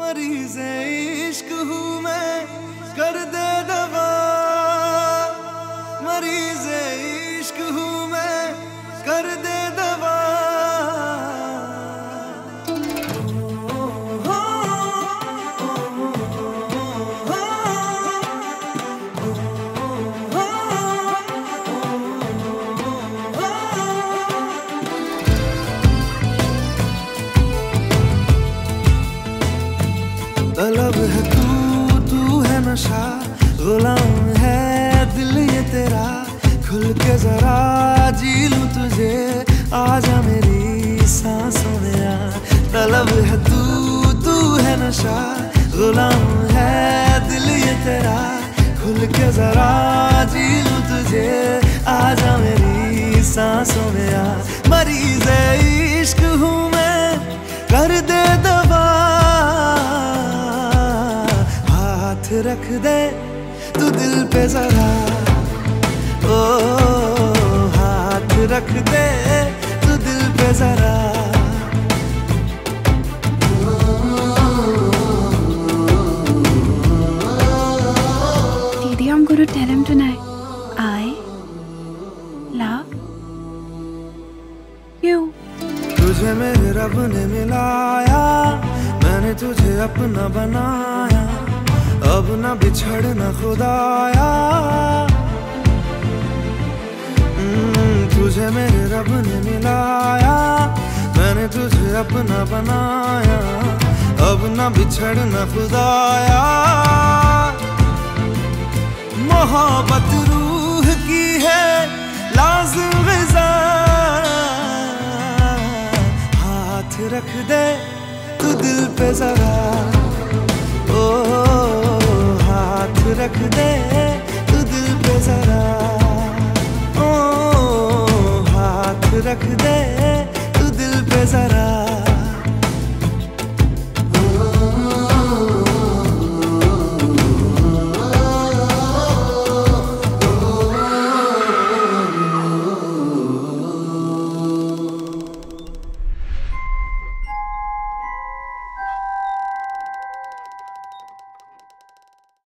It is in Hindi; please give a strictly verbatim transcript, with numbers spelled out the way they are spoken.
मरीज़ इश्क हूँ मैं, कर दे दवा। मरीज़ इश्क हूँ मैं, कर दे दवा। तलब है तू, तू है नशा, गुलाम है दिल ये तेरा। खुल के जरा जी लूं तुझे, आजा मेरी सांसों में आ। तलब है तू, तू है नशा, गुलाम है दिल ये तेरा। खुल के जरा जी लूं तुझे, आजा मेरी सांसों में आ। मरीज़ इश्क हूँ मैं, कर दे दवा। हाथ रख दे तू दिल पे जरा, ओ हाथ रख दे तू दिल पे जरा। Didi, I'm gonna tell him tonight. I love you. तुझे मेरे रब ने मिलाया, मैंने तुझे अपना बनाया। अब ना बिछड़ना खुदाया, तुझे मेरे रब ने मिलाया। मैंने तुझे अपना बनाया, अब ना बिछड़ना खुदाया। मोहब्बत रूह की है लाज़िम ग़िज़ा। हाथ रख दे तू दिल पे जरा, ओ हाथ रख दे तू दिल पे जरा। ओ हाथ रख दे